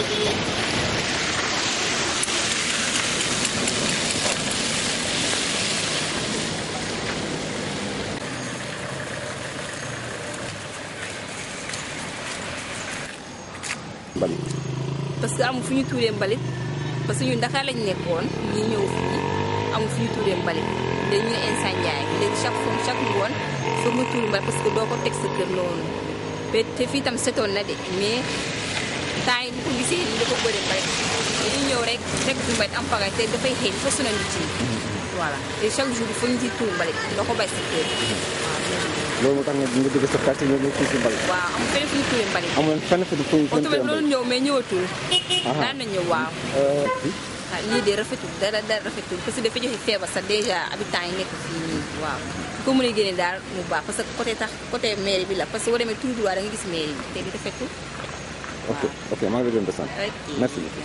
parce que amul fu ñu tuuree mbalit parce que ñun Dakar lañ nekkoon ñi ñëw fii amul fu ñu tuuree mbalit léegi ñu ne instant Ndiaye léegi chaque ngoon foog nga tuur mbalit parce que doo ko teg sa kër noonu te fii tam setoon na de mais temps yi bu ko gisee ni dafa bëri mbalit dañuy ñëw rek fi mbalit am pagaay te dafay xëy dafa sonal nit yi voilà te chaque jour foog ñu ciy tuur mbalit doo ko bàyyi sa kër loolu moo tax nga jóge sa quartier ñëw ñu tuur si mbalit. waaw amul fenn fu ñu tuuree mbalit. amul fenn fu ñu tuuree mbalit. oto loolu ñëw mais ñëwatul. daan na ñëw waaw. lii de rafetul dara rafetul parce que dafa joxe feebar sax déjà habitants yi nekk fii nii waaw. ko mën a génne daal mu baax parce que côté mairie bi la parce que boo demee tout droit da nga gis mairie bi te di rafetul. ok ok maa ngi lay doon sant. merci beaucoup.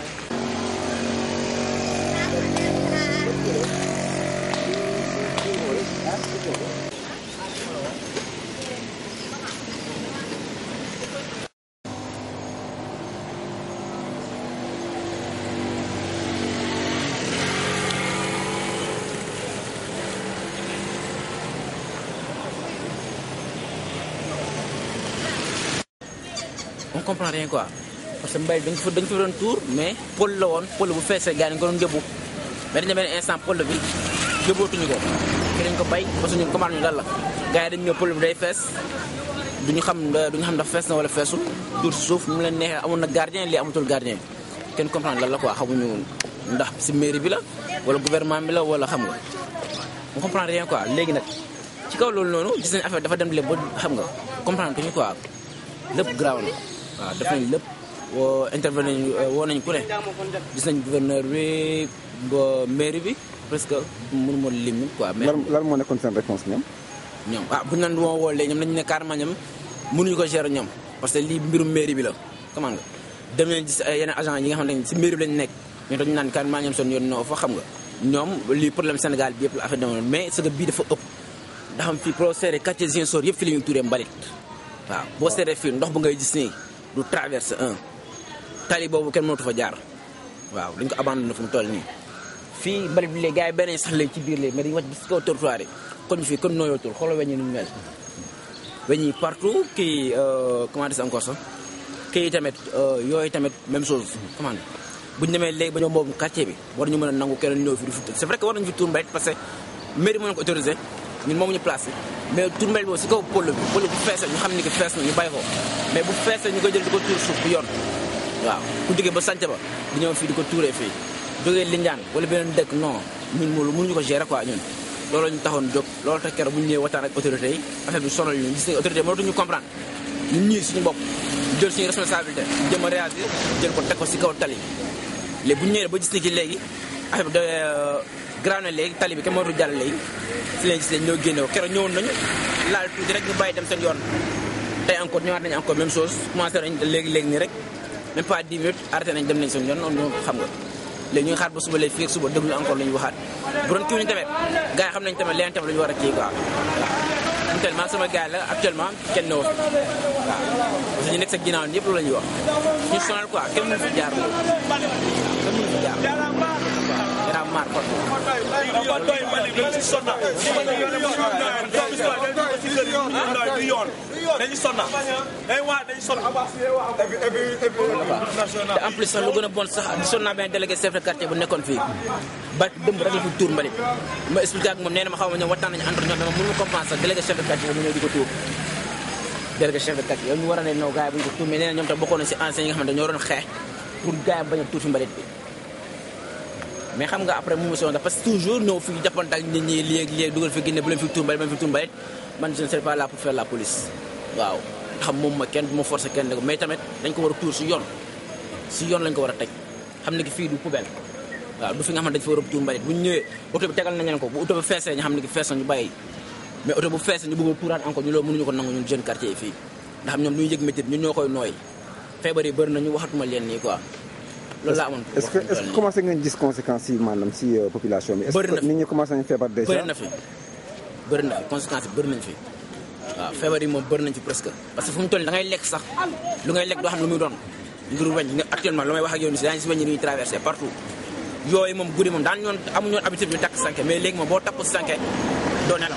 On comprend rien quoi parce que mbay dañ fa doon tour mais pôle la woon pôle bu feesee gars yi nga doon jëbu mais dañu benn instant pôle bi jëbootuñu ko ki dañ ko bay parce que ñun commande ñu dal la gars yi dañu ñëw pôle bi day fees duñu xam ndax fees na wala feesul tuur si suuf mu leen neexee amoon na gardien lii amatul gardien kenn comprendre lan la quoi xamuñu ndax si mairie bi la wala gouvernement bi la wala xam nga on comprend rien quoi léegi nag ci kaw loolu noonu gis nañ affaire dafa dem lépp ba xam nga comprendre tuñu quoi lépp graaw na waaw def nañ lépp intervenir woo nañ ku ne gis nañ gouverneur bi ba mairie bi presque mënu ma lim quoi. mais lan moo nekkoon seen réponse ñoom. bu ñu naan woo léegi ñoom dañu ne carrément ñoom mënuñu ko gérer ñoom parce que lii mbirum mairie bi la comment nga dem nañ gis yeneen agent yi nga xamante ne si mairie bi lañu nekk ñoom dañu naan carrément ñoom seen yoon noo fa xam nga ñoom lii problème Sénégal bi yëpp la affaire demoon mais ce que bii dafa ëpp ndax am fii pro serré quartier Ziguinchor yëpp fi la ñuy tuuree mbalit waaw boo seetee fii ndox bu ngay gis nii du traverse tali boobu kenn mënatu fa jaar waaw dañ ko abandonné fu mu toll nii fii mbalit bi léegi gars yi beneen sax léegi ci biir léegi mais dañu wàcc bi si kaw trottoir yi kon fii kon nooyootul xoolal weñ yi ni mu mel weñ yi partout kii comment dire encore sax kii tamit yooyu tamit même chose comment bu ñu demee léegi ba ñoom boobu quartier bi war ñu mën a nangu kenn ñëw fi du fi c'est vrai que war nañu fi tuur mbalit parce que mairie moo leen ko autorisé ñun moomuñu place bi mais tuur mbalit boobu si kaw pôle bu feesee ñu xam ni que fees na ñu bàyyi ko mais bu feesee ñu koy jël di ko tuur suuf bu yoon waaw ku jógee ba sànc ba di ñëw fii di ko tuuree fii jógee Lindiane wala beneen dëkk non ñun mënuñu ko gérer quoi ñun loolu ñu taxoon jóg loolu tax keroog bu ñu ñëwee waxtaan ak autorité yi affaire bi sonal ñu gis ne autorité mënatuñu comprendre ñun ñii suñu bopp jël suñu responsabilité jëm a réagir jël ko teg ko si kaw tali léegi bu ñu ñëwee ba gis ni ki léegi affaire bi graaw na léegi tali bi kenn mënatu jàll léegi si leen gis leen ñoo génne ko keroog ñëwoon nañu laal tuuti rek ñu bàyyi dem seen yoon tey encore ñëwaat nañu encore même chose commencé nañ léegi nii rek même pas 10 minutes arrêté nañ dem nañ seen yoon noonu xam nga léegi ñu ngi xaar ba suba léegi fii ak suba déglu encore la ñu waxaat bu doon kii ñu tamit gars yi xam nañ tamit leen tamit la ñu war a kii quoi waaw actuellement sama gars la actuellement kenn ne woo fi waaw parce que ñu nekk sa ginnaaw yëpp loolu la ñuy wax ñu sonal quoi kenn mënu fi jaar loolu kenn mënu fi jaar gannaaw maar kon dañu sonna te en plus sax lu gën a bon sax di sonna benn délégué chef de quartier bu nekkoon fii ba dëmb rek la fi tuur mbalit ma expliqué ak moom nee na ma xaw ma ñoom waxtaan nañu entre ñoom mais ma mënu ma comprendre sax délégué chef de quartier mu ñëw di ko tuur délégué chef de quartier yow ñu war a ne non gars yi bu ñu ko tuur mais nee na ñoom tam bokkoon na si anciens yi nga xamante ñoo doon xeex pour gars yi bañ a tuur fi mbalit bi mais xam nga après mu motion da parce que toujours ñëw fi jàppante ak nit ñi léegi dugal fi génne bu leen fi tuur mbalit man je ne serai pas là pour faire la police waaw xam moom ma kenn du ma forcer kenn mais tamit dañ ko war a tuur si yoon lañ ko war a teg xam ne ki fii du poubelle waaw du fi nga xam ne dañ fa war a tuur mbalit bu ñu ñëwee oto bi tegal nañ leen ko bu oto bi feesee ñu xam ne ki fees na ñu bàyyi mais oto bu feesee ñu bëgg a tuuraat encore ñu loolu mënuñu ko nangu ñun jeune quartier yi fii ndax ñoom duñu yëg métier ñun ñoo koy nooy feebar yi bëri nañu waxatuma leen nii quoi loolu laa amoon est-ce que commencé ngeen gis conséquences yi maanaam si population bi. bëri na fi nit ñi commencé nañu feebar déjà. bëri na fi conséquences yi bëri nañ fi waaw feebar yi moom bëri nañ fi presque parce que fu mu toll da ngay lekk sax lu ngay lekk doo xam lu muy doon ngir weñ nga actuellement lu may wax ak yow ni si yaa ngi si weñ yi ñuy traversé partout yooyu moom guddi moom daan ñoon amuñu woon habitude bi takk sànke mais léegi moom boo takku sànke doo nelaw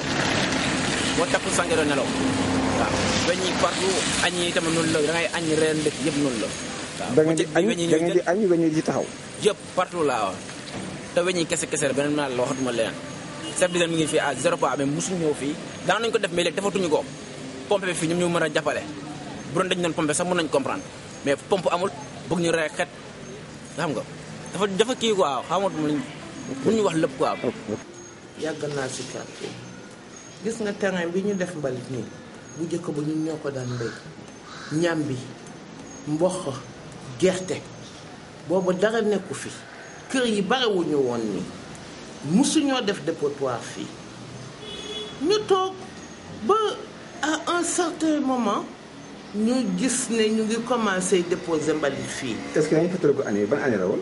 waaw weñ yi partout añ yi tamit noonu la da ngay añ reen dëkk yëpp noonu la waaw da ngeen di añ weñ yi di taxaw yëpp partout laa wax te weñ yi kese la beneen ma la waxatuma leen chef d'hygiène mi ngi fii à 0 pas mais mosuñu ñëw fii daan nañu ko def mais léegi defatuñu ko pompe bi fii ñoom ñu mën a jàppale bu doon dañu doon pompe sax mën nañu comprendre mais pompe amul bëgg ñu rey xet xam nga dafa kii quoi xamatuma luñ bu ñu wax lépp quoi. yàgg naa si quartier gis nga terrain bi ñu def mbalit nii bu njëkk ba ñun ñoo ko daan mbéy ñambi mboq gerte boobu dara nekku fi kër yi barewuñu woon nii musuñoo def dépotoir fii ñu toog ba à un certain moment ñu gis ne ñu ngi commencé déposer mbalit fii. est-ce que yaa ngi fàttaliku année ban année la woon.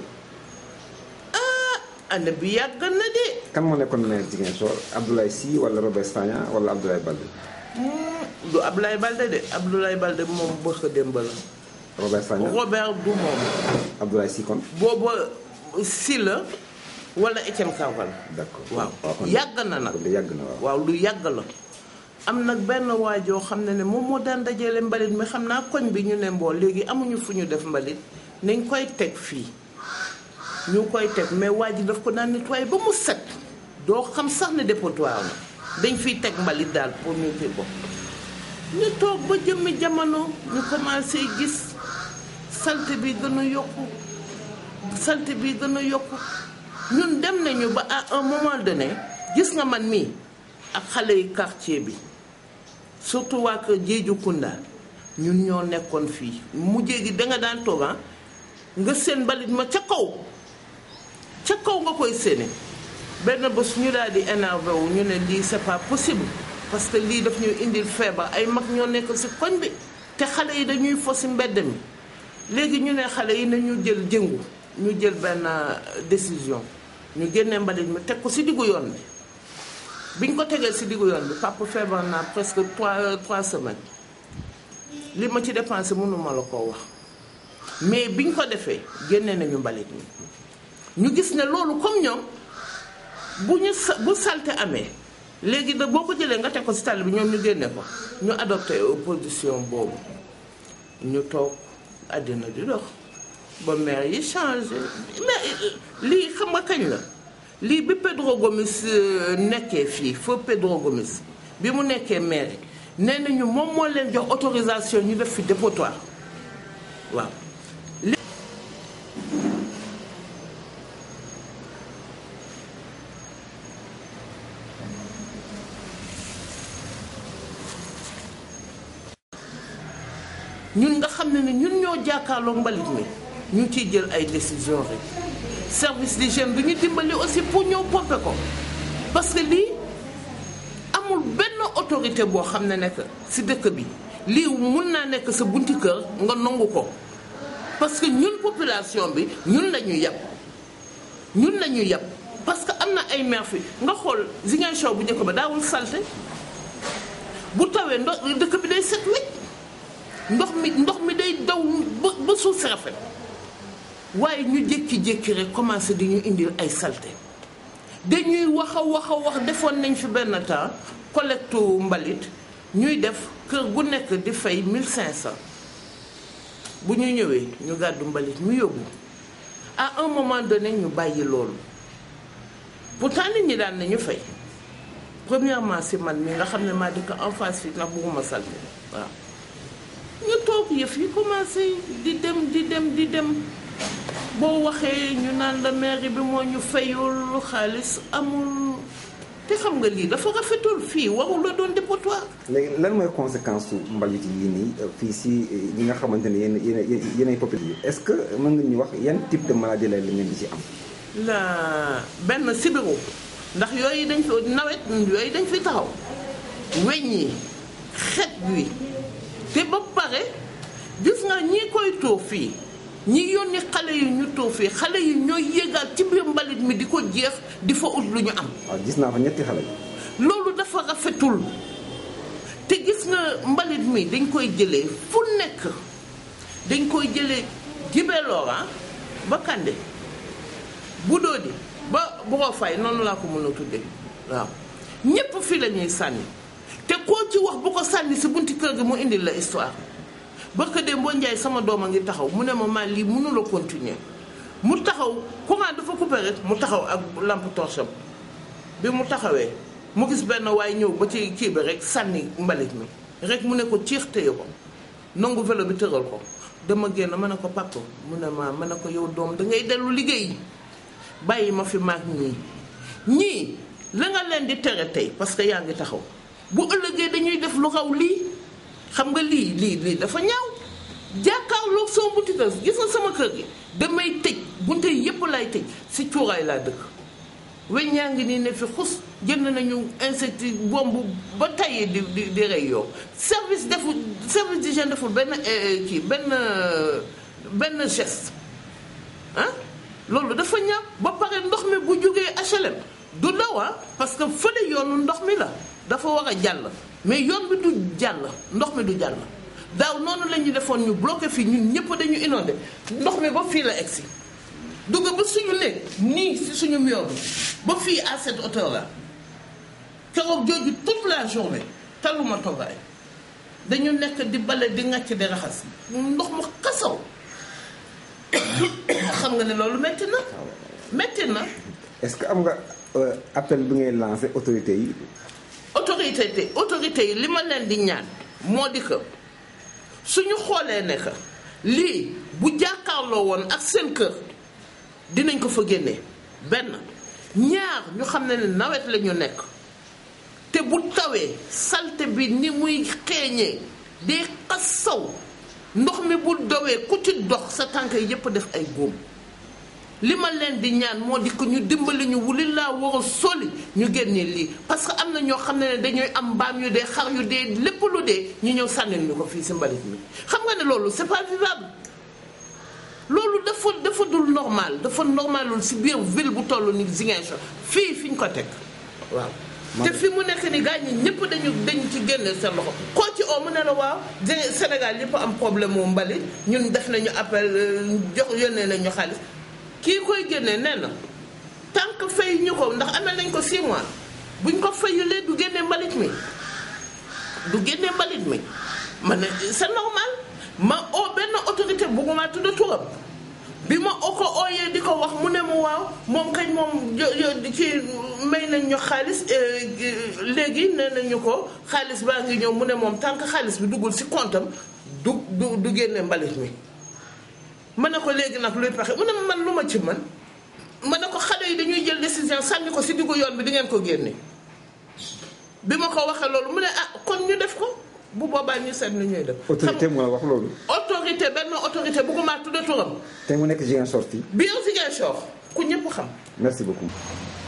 année bi yàgg na de. kan moo nekkoon maire Ziguinchor Abdoulaye Sy wala Robert Sagna wala Abdoulaye Baldé. du Abdoulaye Baldé de Abdoulaye Baldé moom bëgg démb la. Robert Sagna Robert du moom. Abdoulaye Sy kon. booba Sy la wala Etienne Carval. d'accord waaw yàgg na nag. yàgg na waaw lu yàgg la. am nag benn waajoo xam ne moom moo daan dajale mbalit mi xam naa koñ bi ñu ne mbool léegi amuñu fu ñu def mbalit nañ koy teg fii ñu koy teg mais waa ji daf ko daan nettoyer ba mu set doo xam sax ne dépotoir la dañ fiy teg mbalit daal pour ñu fi ko ñu toog ba jëmmi jamono ñu commencé gis salte bi gën a yokku ñun dem nañu ba à un moment donné gis nga man mii ak xale yi quartier bi surtout waa kër Jeeju Kunda ñun ñoo nekkoon fii mujjee gi danga daan toog nga seen mbalit ma ca kaw nga koy séene benn bés ñu daal di énervé wu ñu ne lii c'est pas possible parce que lii daf ñuy indil feebar ay mag ñoo nekk ci koñ bi te xale yi dañuy fo ci mbedd mi léegi ñu ne xale yi nañu jël jëngu ñu jël benn décision ñu génnee mbalit mi teg ko ci diggu yoon bi biñ ko tegee ci diggu yoon bi papa feebar naa presque 3 semaines li ma ci dépensé mënuma la koo wax mais biñ ko defee génnee nañu mbalit mi ñu gis ne loolu comme ñoom bu salte amee léegi da boo ko jëlee nga teg ko ci tali bi ñoom ñu génne ko ñu adopté opposition boobu ñu toog àddina di dox ba maire yi changé mais lii xam nga kañ la lii bi Pedro Gomis nekkee fii feu Pedro Gomis bi mu nekkee maire nee nañu moom moo leen jox autorisation ñu def fi dépotoir waaw. ñun nga xam ne ñun ñoo jàkkaarloo mbalit mi ñu ciy jël ay décision rek service d'hygiène bi ñu dimbali aussi pour ñëw pomper ko parce que lii amul benn autorité boo xam ne nekk ci dëkk bi lii mun naa nekk sa bunti kër nga nangu ko parce que ñun population bi ñun la ñu yàpp parce que am na ay maire fi nga xool Ziguinchor bu njëkk ba daawul salte bu tawee dëkk bi day set wecc ndox mi day daw ba suuf si rafet waaye ñu jékki-jékki rek commencé di ñu indil ay salte dañuy wax defoon nañ fi benn temps collecte mbalit ñuy def kër gu nekk di fay 1500 bu ñu ñëwee ñu gàddu mbalit ñu yóbbu à un moment donné ñu bàyyi loolu pourtant nit ñi daan nañu fay premièrement si man mi nga xam ne maa dëkk en face fii ndax bugguma salte waaw ñu toog yëf yi commencé di dem boo waxee ñu naan la mairie bi moo ñu fayul xaalis amul te xam nga lii dafa rafetul fii warul la doon dépotoir. léegi lan mooy conséquence su mbalit yi nii fii si ñi nga xamante ne yéen population est-ce que mën nga ñu wax yan type de maladie la ngeen di ci am. la benn sibiru ndax yooyu dañ fi nawet yooyu dañ fi taxaw weñ yi xet wi te ba pare gis nga ñi koy tuur fii ñi yónni xale yi ñu tuur fii xale yi ñooy yéegaat ci biir mbalit mi di ko jeex di fa ut lu ñu am. waaw gis naa fa ñetti xale. loolu dafa rafetul te gis nga mbalit mi dañ koy jëlee fu nekk dañ koy jëlee Djibelora ba Kandé bu Dodi ba Buro Faye noonu laa ko mën a tuddee waaw ñépp fii la ñuy sànni te koo ci wax bu ko sànni si bunti kër gi mu indil la histoire barka de Mboo Njaay sama doom a ngi taxaw mu ne ma maa lii mënula continuer mu taxaw courant dafa coupé rek mu taxaw ak lampe torche am bi mu taxawee mu gis benn waay ñëw ba ci kii bi rek sànni mbalit mi rek mu ne ko ciix téye ko nangu vélo bi tëral ko dama génn ma ne ko papa mu ne ma ne ko yow doom da ngay dellu liggéey bàyyi ma fi maag ñii la nga leen di tere tey parce que yaa ngi taxaw bu ëllëgee dañuy def lu raw lii xam nga lii dafa ñaaw jàkkaarloog soo bunti kër gis nga sama kër gi damay tëj bunte yépp lay tëj si cuuraay laa dëkk weñ ñaa ngi nii ne fi xus jënd nañu insecte bombe ba tayee di rey yow service d'hygiène deful benn geste ah loolu dafa ñaaw ba pare ndox mi bu jógee HLM du daw parce que fële yoonu ndox mi la dafa war a jàll mais yoon bi du jàll ndox mi du jàll daaw noonu la ñu defoon ñu bloqué fii ñun ñëpp dañu inondé ndox mi ba fii la egsi dugg ba suñu néeg nii si suñu mur bi ba fii à cette hauteur là keroog jooju toute la journée taluma toggaay dañu nekk di bale di ŋàcc di raxas ndox mu xasaw xam nga ne loolu metti na est-ce que am nga appel bi ngay lancé autorités yi autorité yi li ma leen di ñaan moo di que suñu xoolee ne que lii bu jàkkaarloo woon ak seen kër dinañ ko fa génnee benn ñaar ñu xam ne nawet la ñu nekk te bu tawee salte bi ni muy xeeñee di xasaw ndox mi bu dowee ku ci dox sa tànk yi yépp def ay góom li ma leen di ñaan moo di ko ñu dimbali ñu wuli laa war a soli ñu génnee lii parce que am na ñoo xam ne dañuy am mbaam yu dee xar yu dee lépp lu dee ñu ñëw sànnil ñu ko fii si mbalit mi xam nga ne loolu c'est pas vivable loolu dafa dul normal dafa normalul si biir ville bu toll ni Ziguinchor fii fi ñu ko teg waaw te fi mu nekk ni gars ñi ñëpp dañ ci génne seen loxo koo ci oo mu ne la waaw Sénégal yëpp am problème mu mbalit ñun def nañu appel yónnee nañu xaalis kii koy génnee nee na tant que fay ñu ko ndax amee nañ ko 6 mois buñ ko fayulee du génnee mbalit mi ma ne c'est normal ma oo benn autorité bugguma tudd turam bi ma ko ooyee di ko wax mu ne mu waaw moom kañ moom ci may nañ ñu xaalis léegi nee nañu ko xaalis baa ngi ñëw mu ne moom tant que xaalis bi duggul si comptam du génnee mbalit mi ma ne ko léegi nag luy pexe mu ne man lu ma ci man ma ne ko xale yi dañuy jël décision sànni ko si diggu yoon bi di ngeen ko génne bi ma ko waxee loolu mu ne kon ñu def ko bu boobaa ñu seet ni ñuy def. autorité moo la wax loolu. benn autorité bëgguma tudd turam. te mu nekk Ziguinchor fii. biir Ziguinchor ku ñëpp xam. merci beaucoup.